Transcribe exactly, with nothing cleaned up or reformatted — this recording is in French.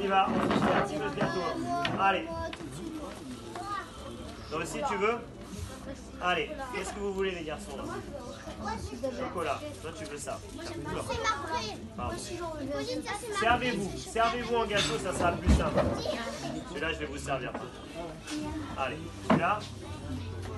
y va, on se fait un petit peu de gâteau. Allez. Toi aussi, tu veux? Allez, qu'est-ce que vous voulez, les garçons là? Chocolat. Toi, tu veux ça. Pardon. Servez-vous. Servez-vous en gâteau, ça sera plus simple. Celui-là, je vais vous servir. Allez, celui-là.